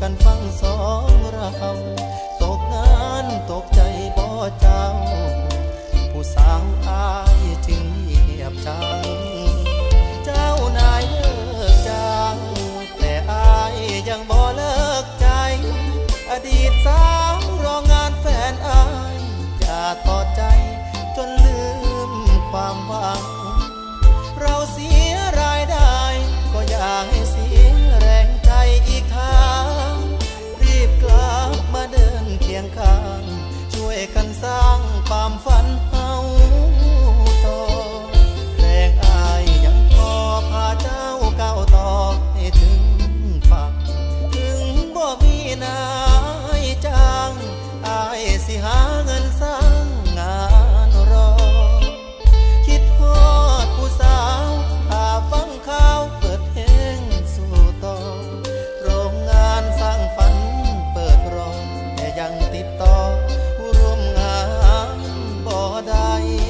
กันฟังสองเราตกงานตกใจบ่เจ้าผู้สาวอายจึงเงียบจังเจ้านายเลิกจังแต่อายยังบ่เลิกใจอดีตสาวรองานแฟนอายอย่าทอดใจจนลืมความหวังเราเสียรายได้ก็อย่าให้เสียแรงใจอีกทางรีบกลับมาเดินเคียงข้างช่วยกันสร้างความฝันเฮาต่อแรงอายยังพอพาเจ้าก้าวต่อให้ถึงฝั่งถึงบ่มีนายจ้างอายสิหาเงินสร้างงานรอคิดฮอดผู้สาวถ้าฟังข่าวเปิดเพลงสู่ต่อโรงงานสร้างฝันเปิดรอแต่ยังติดต่อผู้ร่วมงานบ่ได้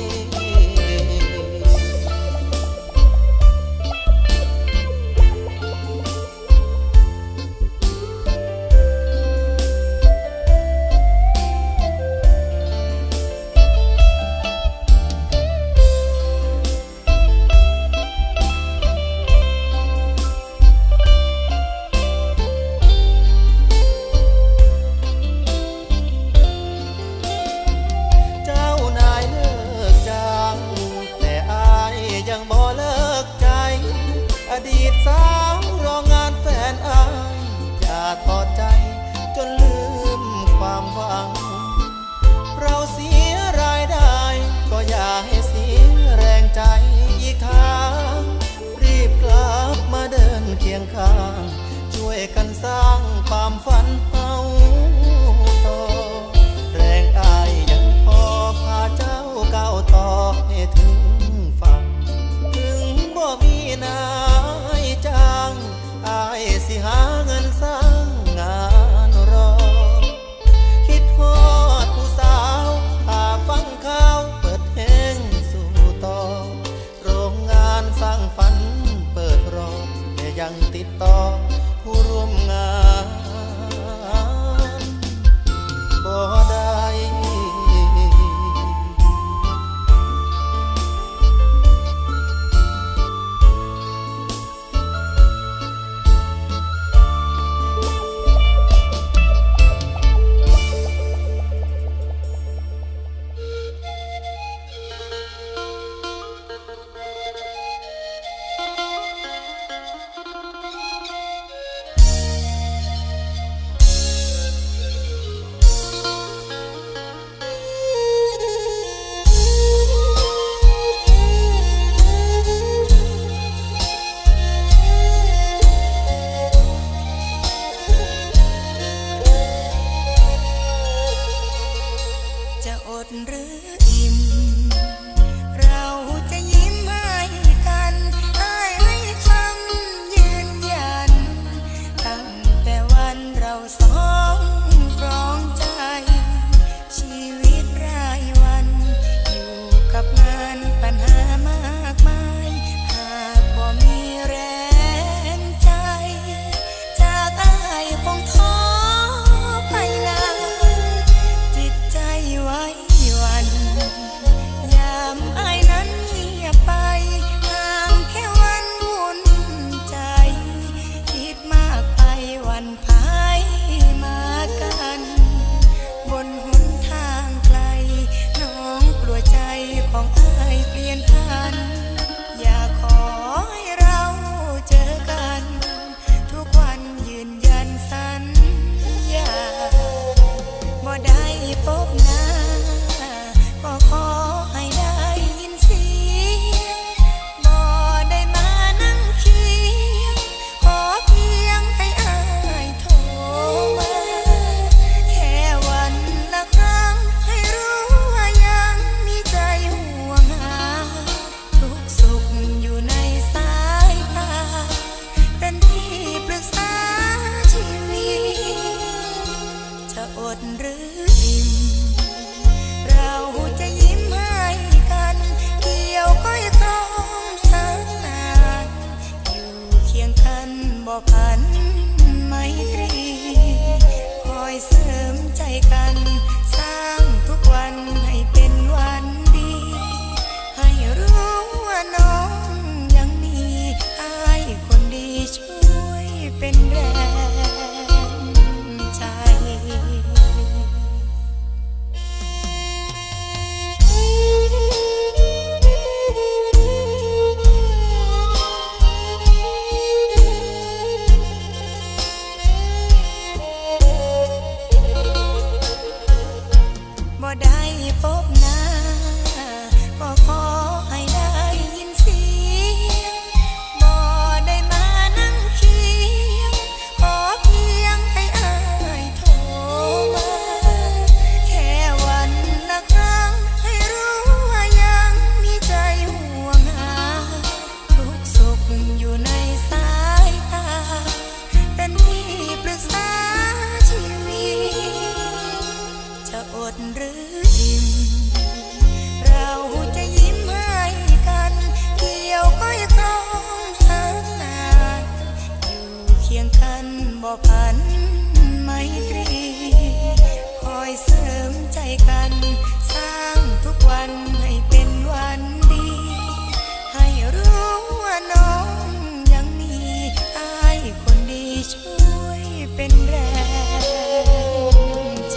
อดีตสาวรองานแฟนอายอย่าทอดใจจนลืมความหวังเราเสียรายได้ก็อย่าให้เสียแรงใจอีกทางรีบกลับมาเดินเคียงข้างช่วยกันสร้างความฝันเฮาต่อแรงอายยังพอพาเจ้าก้าวต่อให้ถึงฝั่งถึงบ่มีนายจ้างอายสิหาเงินสร้างงานรอคิดฮอดผู้สาวถ้าฟังข่าวเปิดเพลงสู่ต่อโรงงานสร้างฝันเปิดรอแต่ยังติดต่อผู้ร่วมงานบ่ได้บ่พันไมตรีคอยเสริมใจกันสร้างทุกวันให้เป็นวันดีให้รู้ว่าน้องยังมีอ้ายคนดีช่วยเป็นแรงใจบ่ได้พบหน้าก็ขอให้ได้ยินเสียงบ่ได้มานั่งเคียงขอเพียงให้อ้ายโทรมาแค่วันละครั้งให้รู้ว่ายังมีใจห่วงหาทุกสุขอยู่ในสายตาเป็นที่ปรึกษาชีวิตจะอดหรืออิ่มเราจะยิ้มให้กันเกี่ยวก้อยครองหานานอยู่เคียงกันบ่พันไมตรีคอยเสริมใจกันสร้างทุกวันให้เป็นวันดีให้รู้ว่าน้องยังมีอ้ายคนดีช่วยเป็นแรงใจ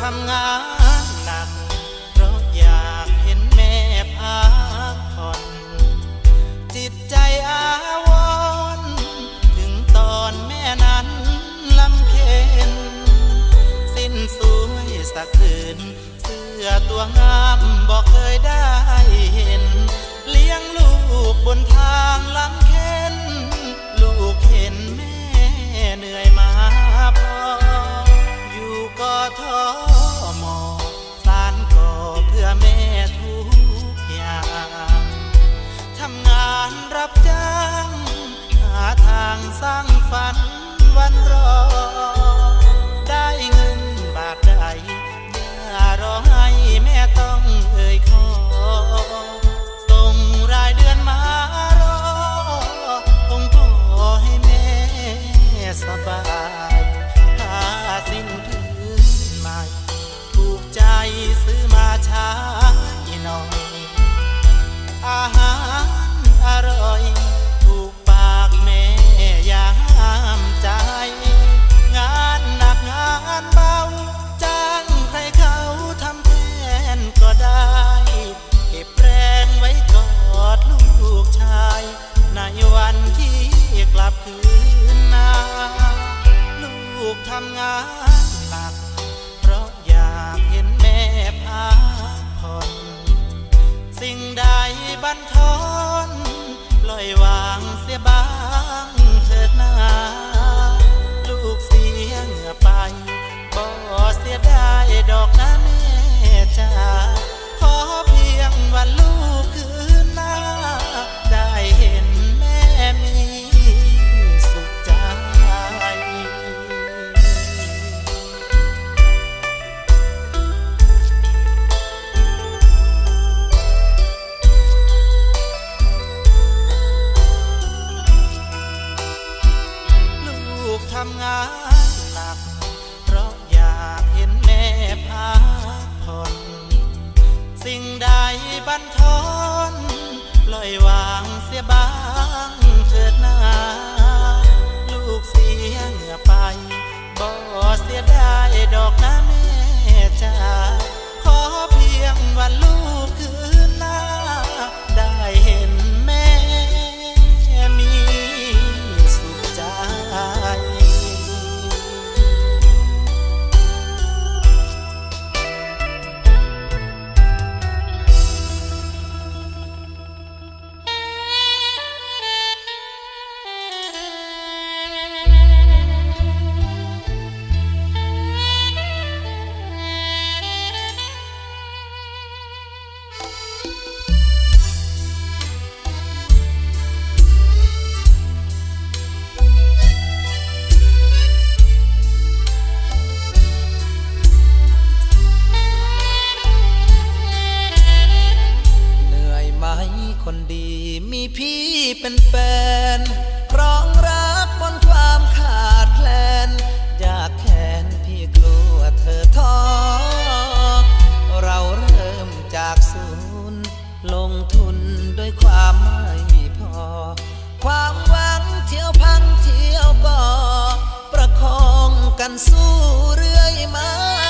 ทำงานหนักเพราะอยากเห็นแม่พักผ่อนจิตใจอาวรณ์ถึงตอนแม่นั้นลำเค็ญสิ้นสวยสักคืนเสื้อตัวงามบอกเคยได้เห็นเลี้ยงลูกบนทางลำเค็ญลูกเห็นแม่เหนื่อยมาพออยู่กทม.สานก่อเพื่อแม่ทุกอย่างทำงานรับจ้างหาทางสร้างฝันวันรอได้เงินบาทใดอย่ารอให้แม่ต้องเอ่ยขอส่งรายเดือนมารอคงพอให้แม่สบายถ้าสิ้นพื้นใหม่ถูกใจซื้อมาใช้หน่อยอาหารอร่อยถูกปากแม่ยามใจงานหนักงานเบาจ้างใครเขาทำแทนก็ได้เก็บแรงไว้กอดลูกชายในวันที่กลับคืนนาลูกทำงานหนักเพราะอยากเห็นแม่พักผ่อนสิ่งใดบั่นทอนปล่อยวางเสียบ้างเถิดนาลูกเสียเหงื่อไปบ่เสียได้ดอกนะแม่จ๋าขอเพียงวันลูกคืนหน้าได้เห็นแม่มีสุขใจทำงานหนักเพราะอยากเห็นแม่พักผ่อนสิ่งใดบั่นทอนปล่อยวางเสียบ้างเถิดนาลูกเสียเหงื่อไปบ่เสียได้ดอกนะแม่จ๋าขอเพียงวันลูกคืนหน้าได้เห็นแม่มีสุขใจคนดีมีพี่เป็นแฟนครองรักบนความขาดแคลนอยากแค้นพี่กลัวเธอท้อเราเริ่มจากศูนย์ลงทุนด้วยความไม่พอความหวังเที่ยวพังเที่ยวก่อประคองกันสู้เรื่อยมา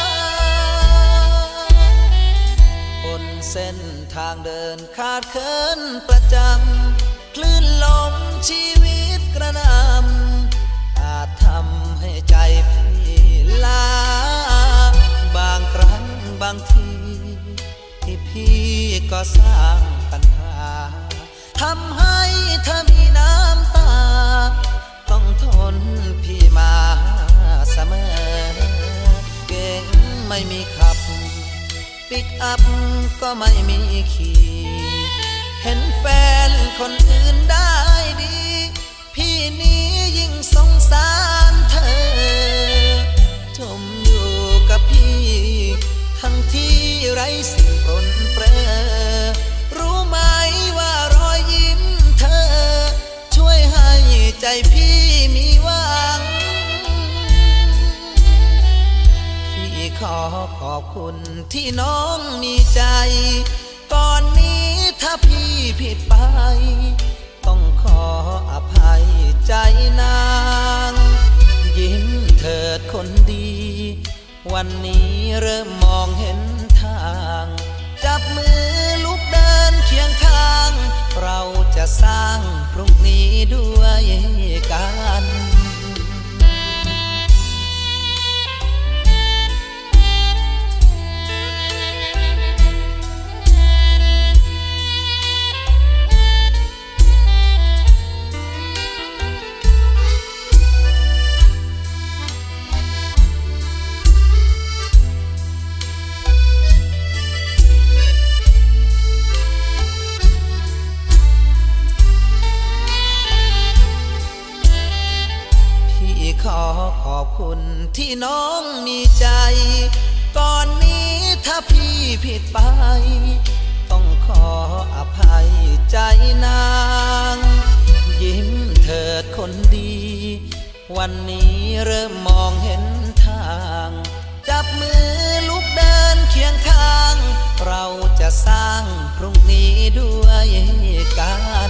บนเส้นทางเดินขาดเคินประจำคลื่นลมชีวิตกระหน่ำอาจทำให้ใจพี่ล้าบางครั้งบางทีที่พี่ก็สร้างปัญหาทำให้เธอมีน้ำตาต้องทนพี่มาเสมอเก่งไม่มีขับปิกอัพก็ไม่มีขี่เห็นแฟนคนอื่นได้ดีพี่นี้ยิ่งสงสารเธอจมอยู่กับพี่ทั้งที่ไร้สิ่งปรนเปรอรู้ไหมว่ารอยยิ้มเธอช่วยให้ใจพี่มีหวังพี่ขอขอบคุณที่น้องมีใจก่อนนี้ถ้าพี่ผิดไปต้องขออภัยใจนางยิ้มเถิดคนดีวันนี้เริ่มมองเห็นทางจับมือลุกเดินเคียงข้างเราจะสร้างพรุ่งนี้ด้วยกันขอขอบคุณที่น้องมีใจก่อนนี้ถ้าพี่ผิดไปต้องขออภัยใจนางยิ้มเถิดคนดีวันนี้เริ่มมองเห็นทางจับมือลุกเดินเคียงข้างเราจะสร้างพรุ่งนี้ด้วยกัน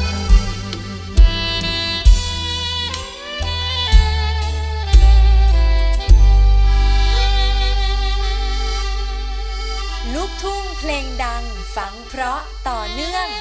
ลูกทุ่งเพลงดังฟังเพราะต่อเนื่อง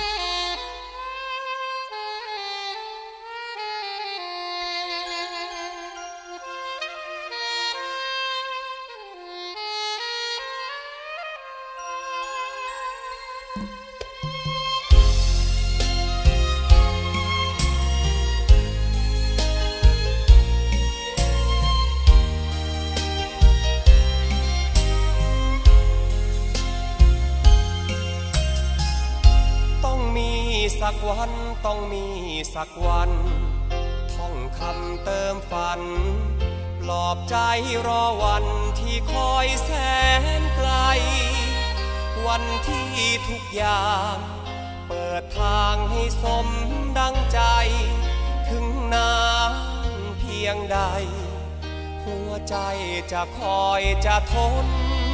สักวันต้องมีสักวันท่องคำเติมฝันปลอบใจรอวันที่คอยแสนไกลวันที่ทุกอย่างเปิดทางให้สมดังใจถึงนานเพียงใดหัวใจจะคอยจะทน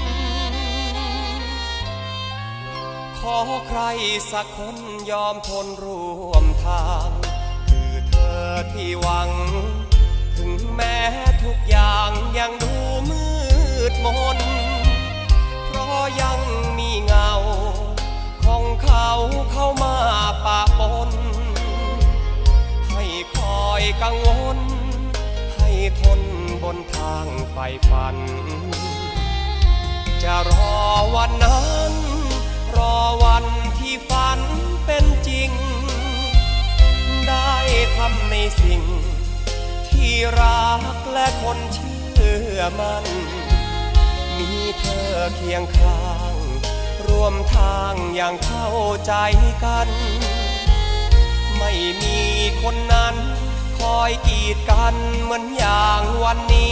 ขอใครสักคนยอมทนร่วมทางคือเธอที่หวังถึงแม้ทุกอย่างยังดูมืดมนเพราะยังมีเงาของเขาเข้ามาปะปนให้คอยกังวลให้ทนบนทางไฟฝันจะรอวันนั้นรอวันที่ฝันเป็นจริงได้ทำในสิ่งที่รักและคนเชื่อมันมีเธอเคียงข้างร่วมทางอย่างเข้าใจกันไม่มีคนนั้นคอยกีดกันเหมือนอย่างวันนี้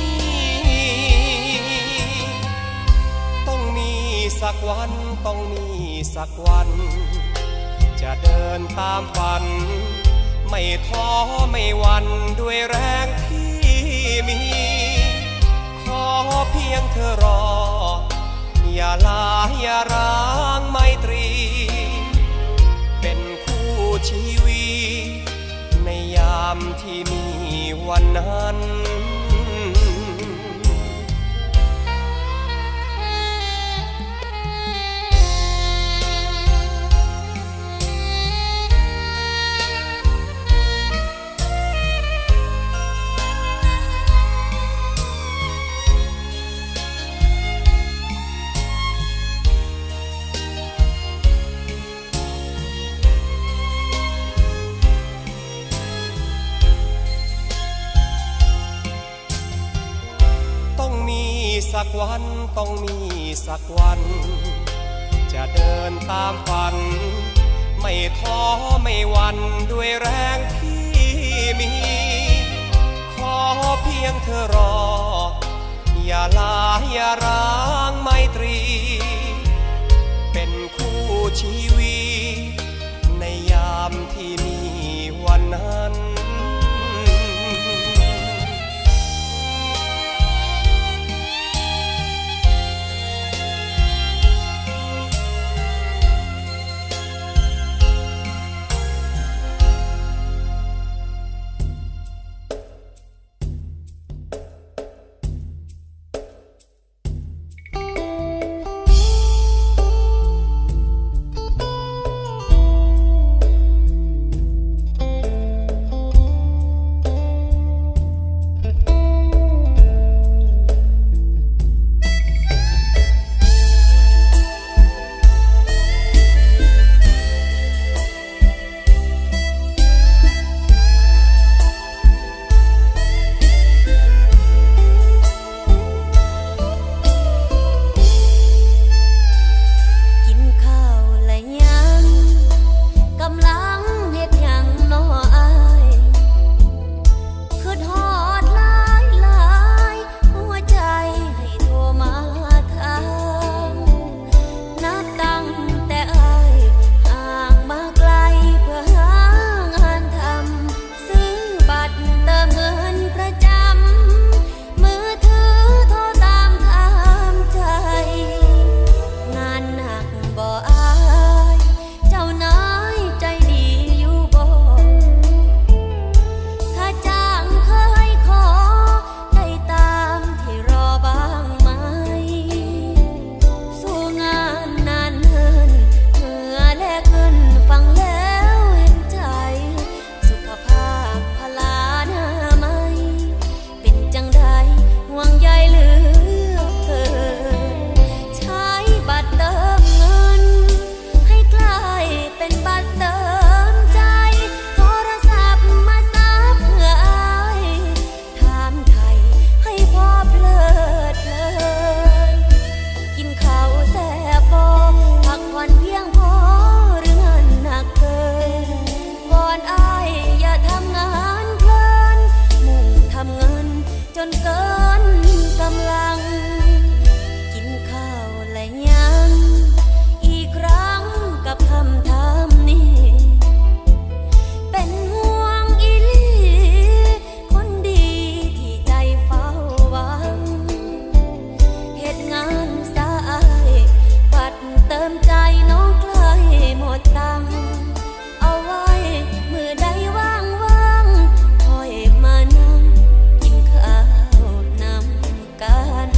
สักวันต้องมีสักวันจะเดินตามฝันไม่ท้อไม่หวั่นด้วยแรงที่มีขอเพียงเธอรออย่าลาอย่าร้างไมตรีเป็นคู่ชีวิตในยามที่มีวันนั้นสักวันต้องมีสักวันจะเดินตามฝันไม่ท้อไม่หวั่นด้วยแรงที่มีขอเพียงเธอรออย่าลาอย่าร้างไมตรีเป็นคู่ชีวิตในยามที่มีวันนั้นอนเพียงพอหรือเงินหนักเกินวอนอ้ายอย่าทำงานเพลินมุ่งทำเงินจนเกินกำลังกินข้าวและยังอีกครั้งกับคำถามนี้เป็นห่วงอีหลีคนดีที่ใจเฝ้าหวังเหตุงานสายปัดเติมใจน้องใกล้หมดตังเอาไว้มือใดว่างๆคอยมานั่งกินข้าวนำกัน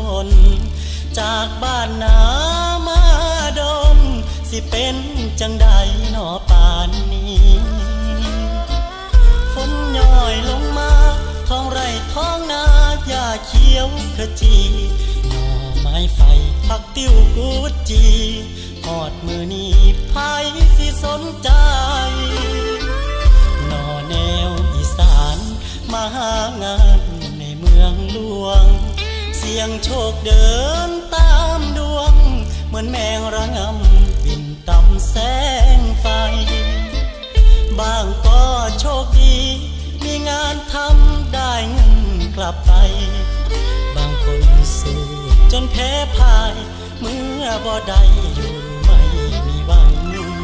นจากบ้านนามาดนสิเป็นจังใดหนอป่านนี้ฝนย่อยลงมาท้องไร่ท้องนาหญ้าเขียวขจีหน่อไม้ไฟผักติ้วกุดจีหอดมือนี้ไผสิสนใจหน่อแนวอีสานมาหางานในเมืองหลวงเสียงโชคเดินตามดวงเหมือนแมงระงำบินต่ำแสงไฟบางก็โชคดีมีงานทำได้เงินกลับไปบางคนสู้จนแพ้พ่ายเมื่อบ่ได้อยู่ไม่มีหวัง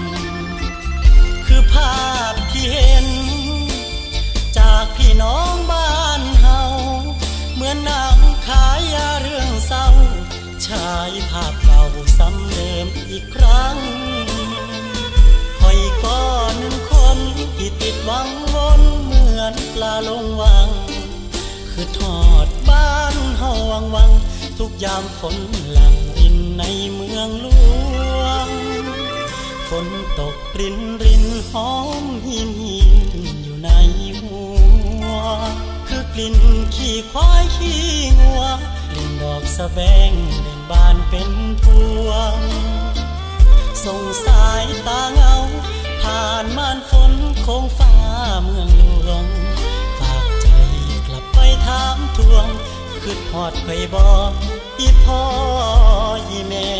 คือภาพที่เห็นจากพี่น้องบ้านเฮาเหมือนหนังขายยาเรื่องเศร้าฉายภาพเก่าซ้ำเดิมอีกครั้งคอยก็หนึ่งคนที่ติดหวังวนเหมือนปลาลงวังคือทอดบ้านเฮาวังทุกยามฝนหลั่งรินในเมืองหลวงฝนตกรินหอมหินอยู่ในหัวคือกลิ่นขี้ควายขี้งัวกลิ่นดอกสะแบงเล่นบานเป็นพวงส่งสายตาเงาผ่านม่านฝนโค้งฟ้าเมืองหลวงฝากใจกลับไปถามทวงคือทอดไข่บ่อีพ่ออีแม่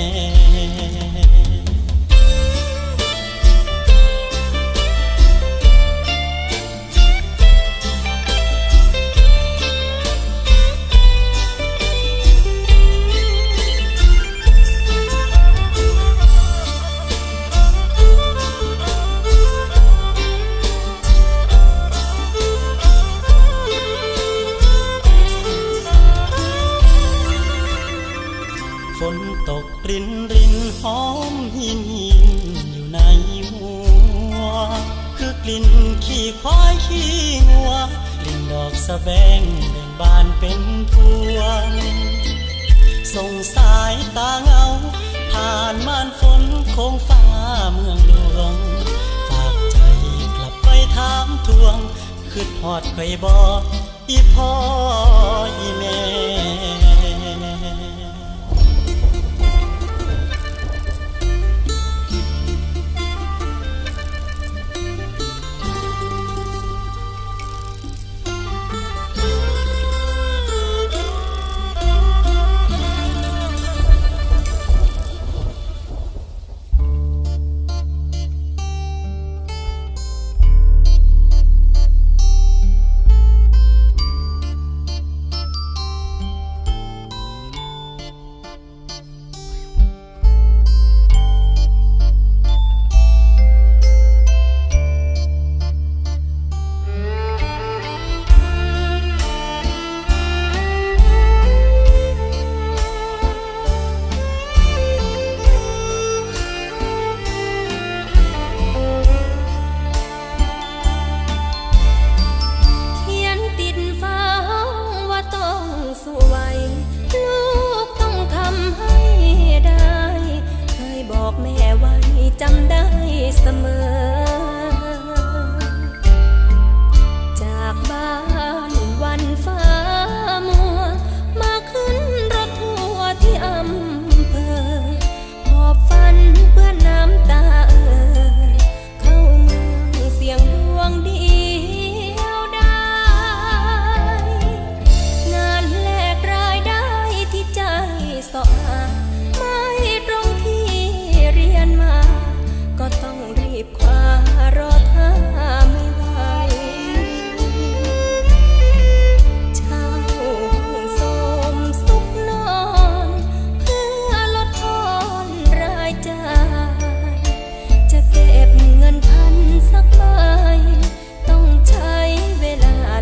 ฝนตกรินหอมหินอยู่ในหัวคือกลิ่นขี้ควายขี้งัวกลิ่นดอกสะแบงเบ่งบานเป็นพวงส่งสายตาเงาผ่านม่านฝนโค้งฟ้าเมืองหลวงฝากใจกลับไปถามทวงคือทอดไข่บ่อีพ่ออีแม่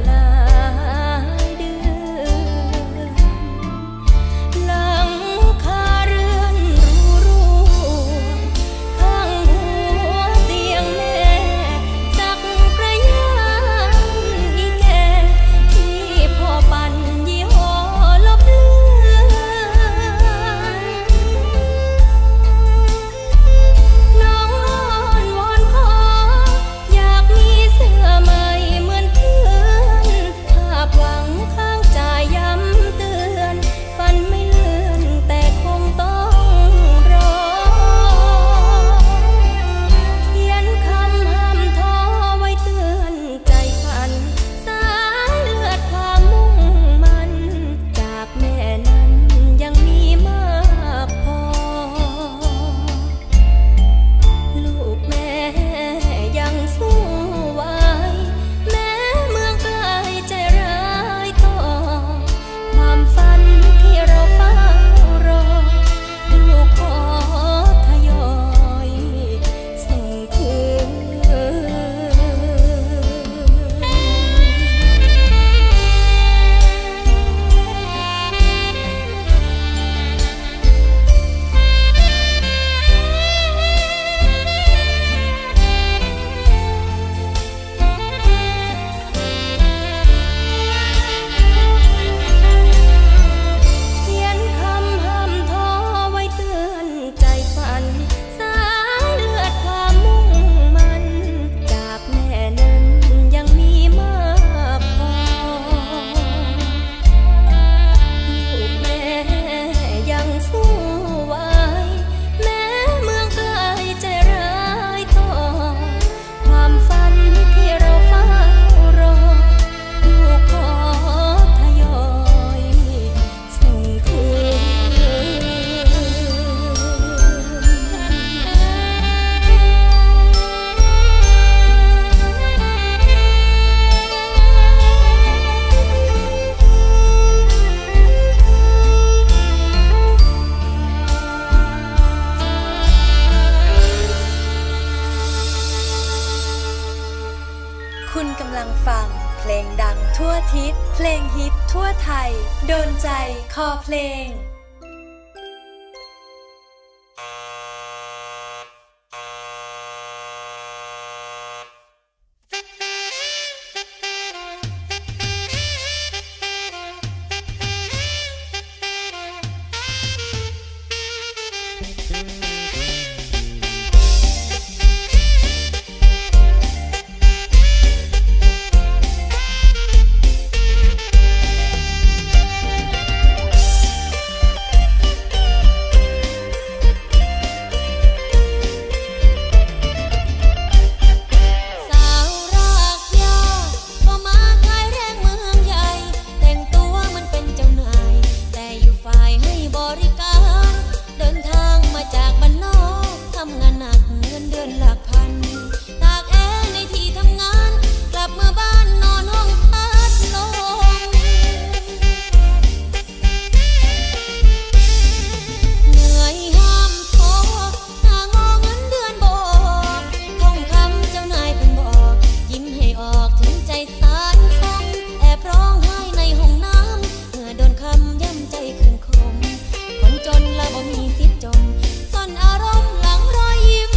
ขเพลงฮิตทั่วไทยโดนใจคอเพลงจนละบ่มีสิทธิ์จมซ่อนอารมณ์หลังรอยยิ้ม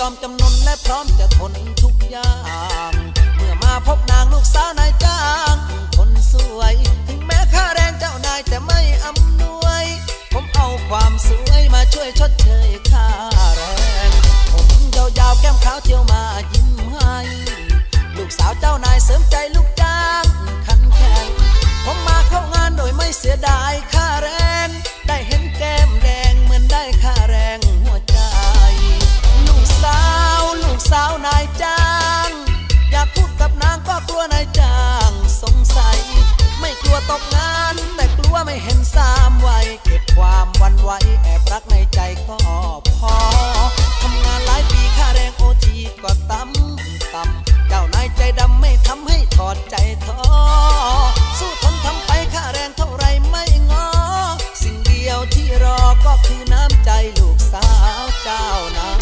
ยอมจำนนและพร้อมจะทนทุกอย่างเมื่อมาพบนางลูกสาวนายจ้างคนสวยถึงแม้ค่าแรงเจ้านายแต่ไม่อำนวยผมเอาความสวยมาช่วยชดเชยค่าแรงผมยาวๆแก้มขาวเที่ยวมายิ้มให้ลูกสาวเจ้านายเสริมใจลูกจ้างขันแข็งผมมาเข้างานโดยไม่เสียดายค่าแรงได้เห็นแก้มแดงเหมือนได้ค่าแรงหัวใจลูกสาวนายจ้างอยากพูดกับนางก็กลัวนายจ้างสงสัยไม่กลัวตกงานแต่กลัวไม่เห็นสามวัยเก็บความวันไหวแอบรักในใจก็พอทำงานหลายปีค่าแรงโอทีก็ต่ำเจ้านายใจดำไม่ทำให้ถอดใจท้อสู้ทนทำไปค่าแรงเท่าไรไม่ง้อสิ่งเดียวที่รอก็คือน้ำใจลูกสาวเจ้านาย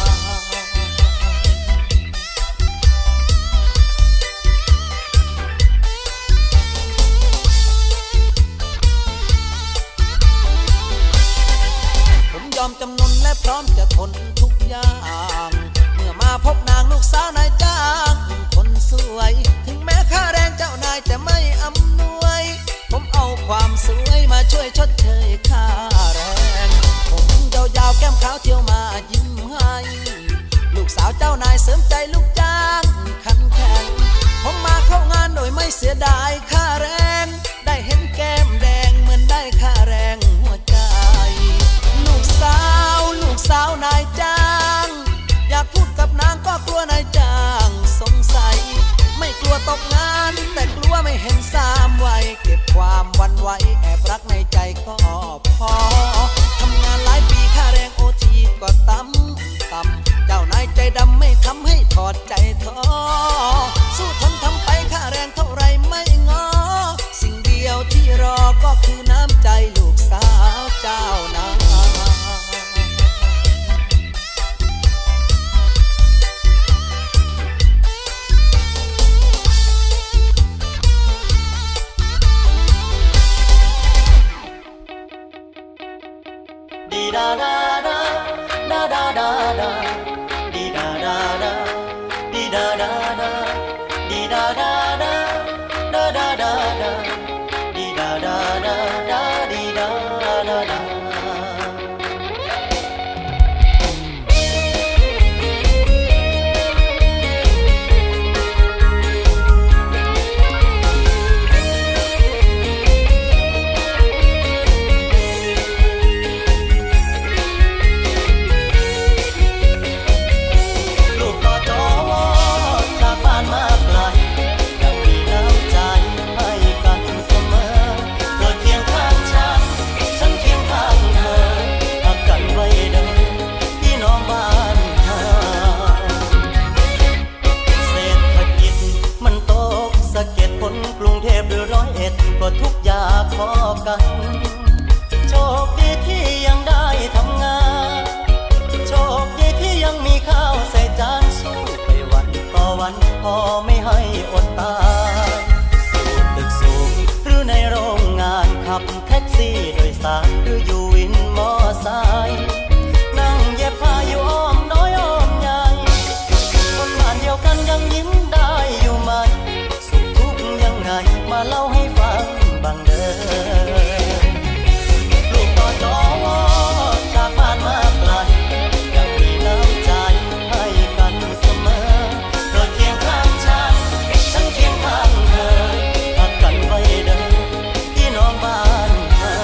ยอมจำนนและพร้อมจะทนทุกอย่างเมื่อมาพบนางลูกสาวนายจ้างคนสวยถึงแม้ค่าแรงเจ้านายแต่ไม่อำนวยผมเอาความสวยมาช่วยชดเชยค่าแรงผมยาวๆแก้มขาวเที่ยวมายิ้มให้ลูกสาวเจ้านายเสริมใจลูกจ้างขันแข็งผมมาเข้างานโดยไม่เสียดายค่าแรงได้เห็นแก้มแดงเหมือนได้ค่าแรงหัวใจลูกสาวนายจ้างอยากพูดกับนางก็กลัวนายจ้างสงสัยไม่กลัวตกงานแต่กลัวไม่เห็นสามวัยเก็บความวันไหวแอบรักในใจก็พอทำงานหลายปีค่าแรงโอทีก็ต่ำเจ้านายใจดำไม่ทำให้ถอดใจท้อสู้ทนทำไปค่าแรงเท่าไรไม่ง้อสิ่งเดียวที่รอก็คือน้ำใจลูกสาวเจ้านายดีดาดาดาดาดาดาดาดีดาดาดาดีดาดาดาดีดาดาดาดาดาดาดาดีดาดาดาดาดีดาดาดาก็ทุกอย่างพอกันโชคดีที่ยังได้ทำงานโชคดีที่ยังมีข้าวใส่จานสู้ไปวันต่อวันพอไม่ให้อดตายตึกสูงหรือในโรงงานขับแท็กซี่โดยสารหรืออยู่วินมอไซค์นั่งเย็บผ้าอยู่อ้อมน้อยอ้อมใหญ่คนบ้านเดียวกันยังยิ้มได้อยู่ไหมสุขทุกข์ยังไงมาเล่าให้ฟังบางเด้อลูกต่อจอจากบ้านมาไกลยังมีน้ำใจให้กันเสมอเธอเคียงข้างฉันเคียงข้างเธอหักกันไว้เด้อพี่น้องบ้าน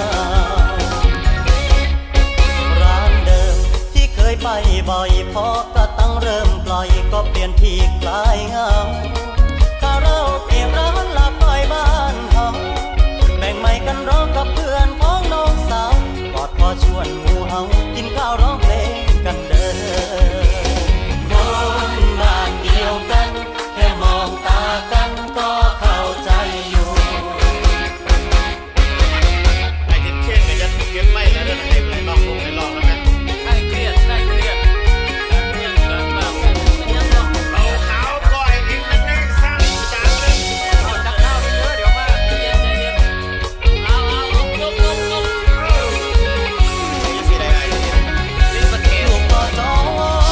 ร้านเดิมที่เคยไปบ่อยพอกระตั้งเริ่มปล่อยก็เปลี่ยนที่คลายเงาคาราโอเกะร้านลาปล่อยบ้านเขาแบ่งไม่กันร้องกับเพื่อนพ้องน้องสาวกอดพอชวนหมู่เฮากินข้าวร้องเพลงกันเด้อคนบ้านเดียวกันแค่มองตากันก็เข้าใจอยู่ไอ้ที่เช่นก็จะเก็บไม่แล้วนะให้ลองลงให้ลองแล้วนะให้เครียดกันมากเอาขาวก่อยกินกันแน่สร้างจานเลยเอาจักข้าวไปเยอะเดี๋ยวมาใจเย็นเอาลงนี่สิได้ไงนี่สเกลลูกต่อจอ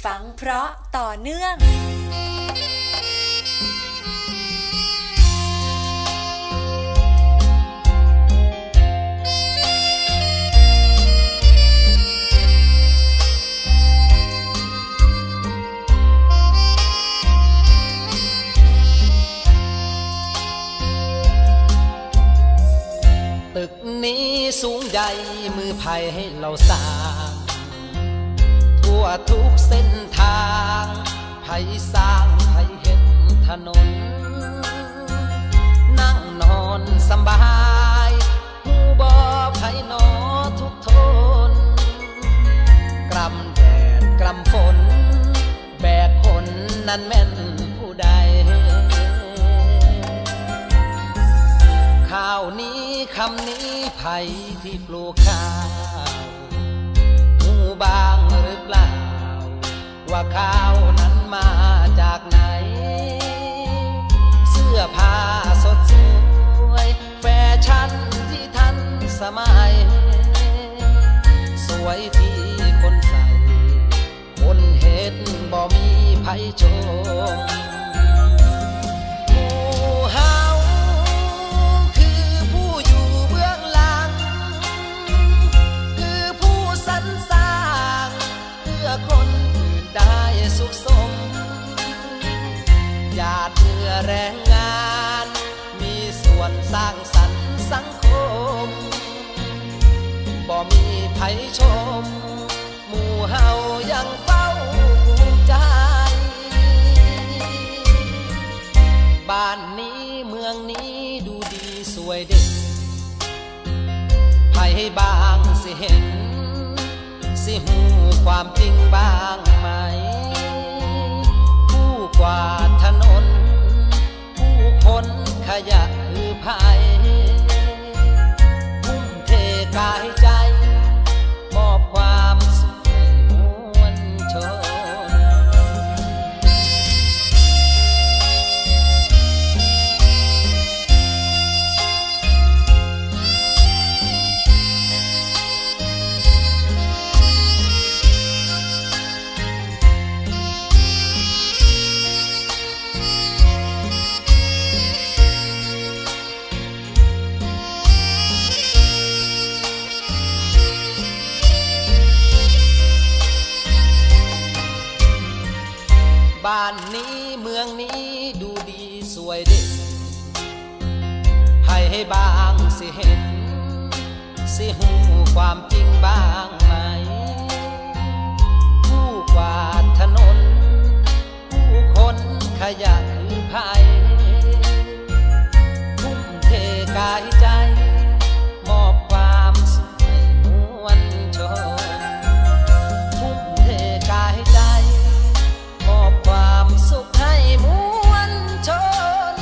ฟังเพราะต่อเนื่องตึกนี้สูงใหญ่มือไผ่ให้เราสร้างทั่วทุกเส้นทางไผ่สร้างไผ่เห็นถนนนั่งนอนสบายหูบ่ไผ่นอทุกทนกรำแดดกรำฝนแบกคนนั้นแม่นผู้ใดข้าวนี้คำนี้ไผ่ที่ปลูกข้าวหูบางหรือเปล่าว่าข้าวนั้นมาจากไหนเสื้อผ้าสดสวยแฟชั่นที่ทันสมัยสวยที่คนใส่คนเห็นบ่มีไผ่ชมคนอื่นได้สุขสมหยาดเหงื่อแรงงานมีส่วนสร้างสรรค์สังคมบ่มีไผชมหมู่เฮายังเฝ้าภูมิใจบ้านนี้เมืองนี้ดูดีสวยเด่นไผบางสิเห็นสิหูความจริงบ้างไหมผู้กวาดถนนผู้คนขยะคือภัยทุ่มเทกายใจมอบความสุขให้มวลชนบ้านนี้เมืองนี้ดูดีสวยเด่นให้บางสิเห็นสิหูความจริงบ้างไหมผู้กวาดถนนผู้คนขยะคือภัยทุ่มเทกายใจมอบความสุขให้มวลชนทุ่มเทกายใจมอบความสุขให้มวลชน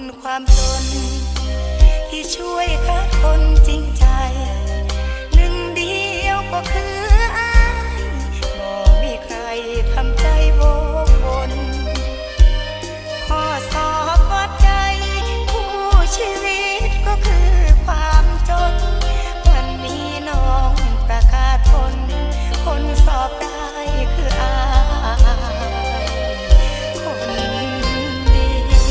ความจนที่ช่วยคัดคนจริงใจหนึ่งเดียวก็คืออ้ายบ่มีใครทำใจโวกวนข้อสอบวัดใจคู่ชีวิตก็คือความจนวันนี้น้องประกาศผลคนสอบได้คืออ้ายคนดี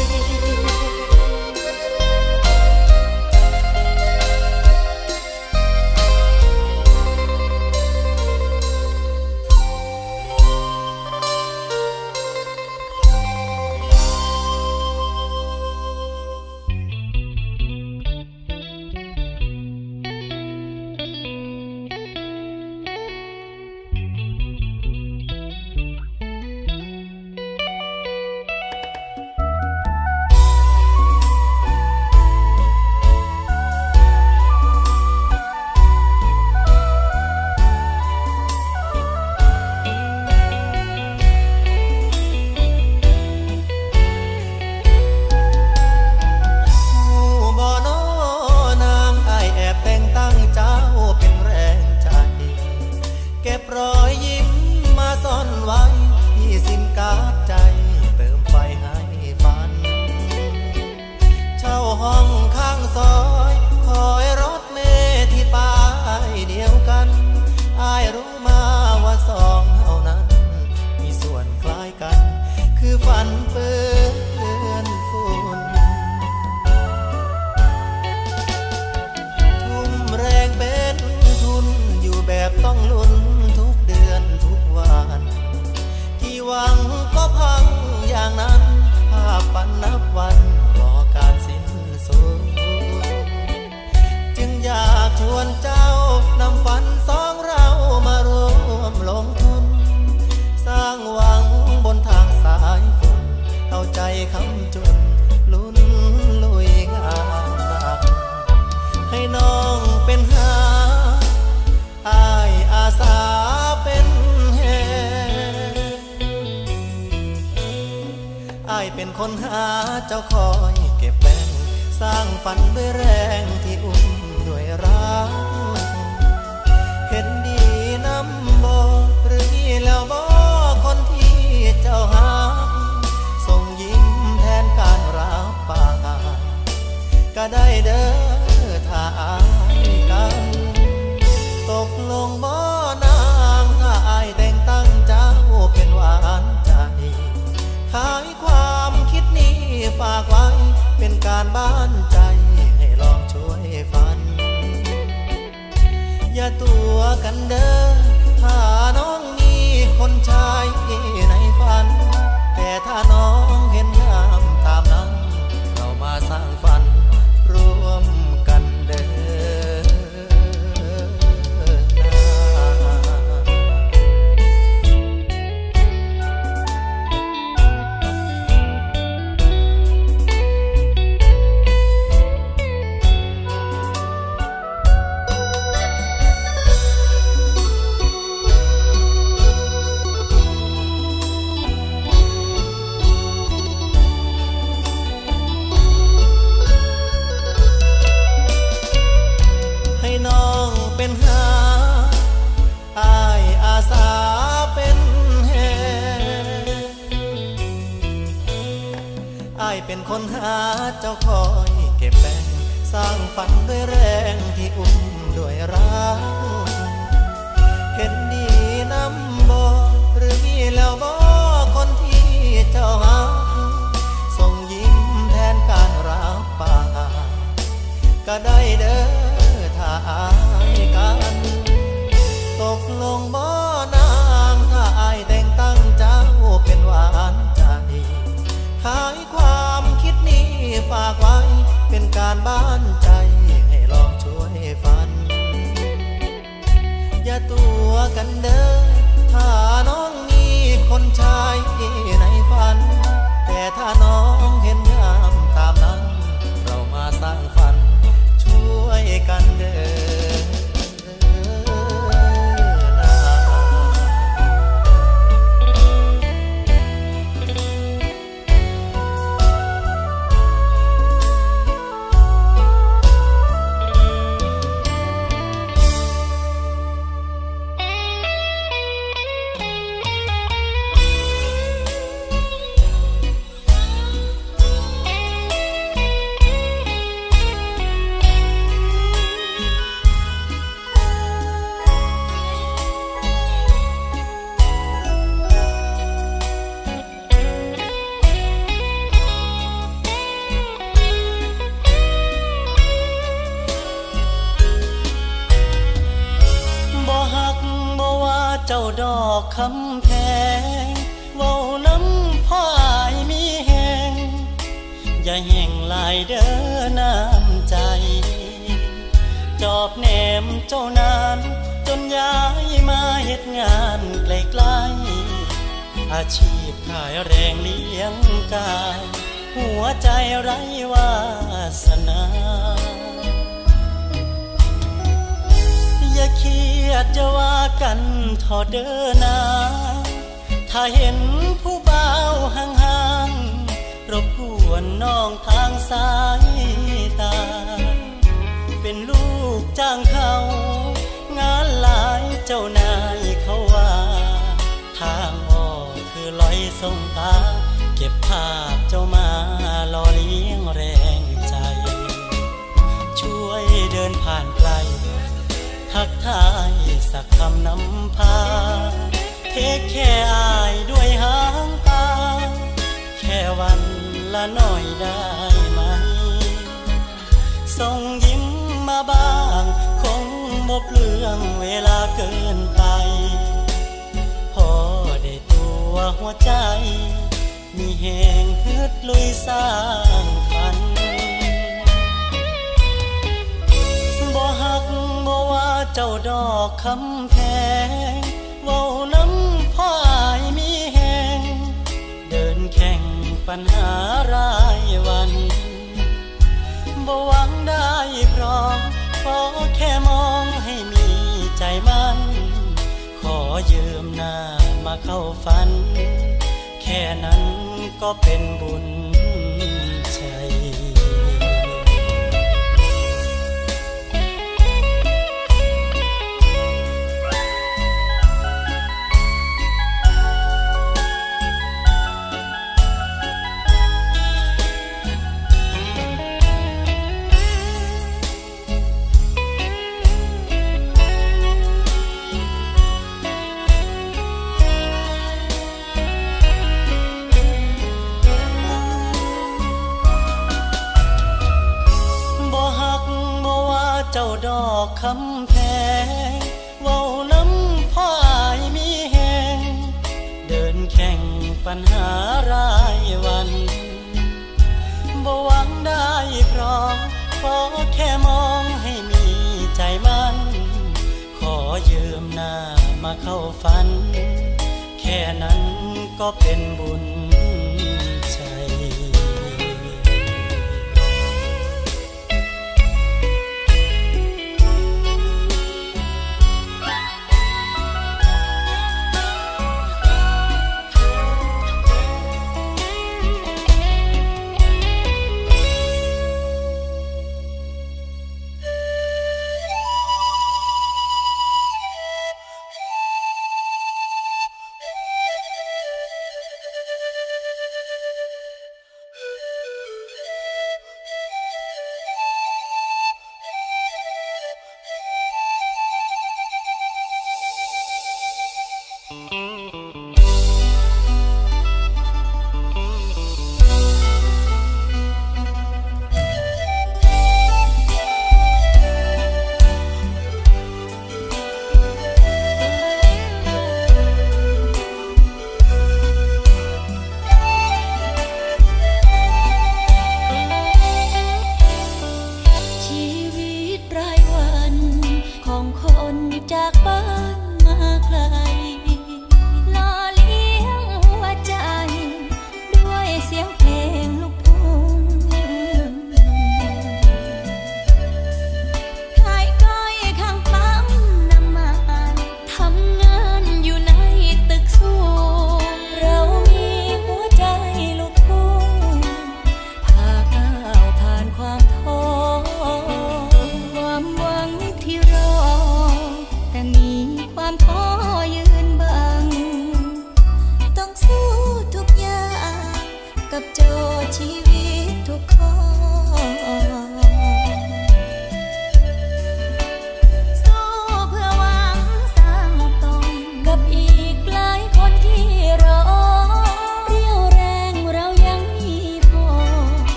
เป็นคนหาเจ้าคอยเก็บแบ่งสร้างฝันด้วยแรงที่อุ้มด้วยรักเห็นดีน้ำบ่หรือนี่แล้วบ่คนที่เจ้าหาส่งยิ้มแทนการรับปากก็ได้เด้อถ้าอายกันตกลงบ่นางถ้าอายแต่งตั้งเจ้าเป็นหวานใจขายความคิดนี้ฝากไว้เป็นการบ้านใจให้ลองช่วยฝันอย่าตัวกันเด้อถ้าน้องมีคนชายในฝันแต่ถ้าน้องเห็นงามตามนั้นเรามาสร้างฝันร่วมกันเด้อเป็นคนหาเจ้าคอยเก็บแบ่งสร้างฝันด้วยแรงที่อุ้มด้วยรักเห็นดีน้ำบ่หรือมีแล้วบ่คนที่เจ้าหาส่งยิ้มแทนการรับปากก็ได้เด้อถ้าอายกันตกลงบ่นางถ้าอายแต่งตั้งเจ้าเป็นหวานใจขายความคิดนี้ฝากไว้เป็นการบ้านใจให้ลองช่วยฝันคำแพงเว้าน้ำพ่ออายมีแหงอย่าแห่งลายเด้อน้ำใจจอบแหนมเจ้านานจนย้ายมาเฮ็ดงานไกลๆอาชีพขายแรงเลี้ยงกายหัวใจไร้วาสนาอย่าเครียดจะว่ากันทอเด้อนาถ้าเห็นผู้บ่าวห่างๆรบกวนน้องทางสายตาเป็นลูกจ้างเขางานหลายเจ้านายเขาว่าทางออกคือลอยส่งตาเก็บภาพเจ้ามาหล่อเลี้ยงแรงใจช่วยเดินผ่านไกลทักทายสักคำนำพาเทคแค่อายด้วยหางตาแค่วันละหน่อยได้ไหมส่งยิ้มมาบ้างคงบ่เปลืองเวลาเกินไปพอได้ตัวหัวใจมีแหงฮึดลุยสร้างฝันบ่ฮักบ่ว่าเจ้าดอกคำแพงเว้าน้ำพ่ออายมีแหงเดินแข่งปัญหารายวันบ่หวังได้พร้อมขอแค่มองให้มีใจมันขอยืมหน้ามาเข้าฝันแค่นั้นก็เป็นบุญชัยเจ้าดอกคำแพงเว้าน้ำพ่ออายมีแหงเดินแข่งปัญหารายวันบ่หวังได้พร้อมขอแค่มองให้มีใจมันขอยืมหน้ามาเข้าฝันแค่นั้นก็เป็นบุญ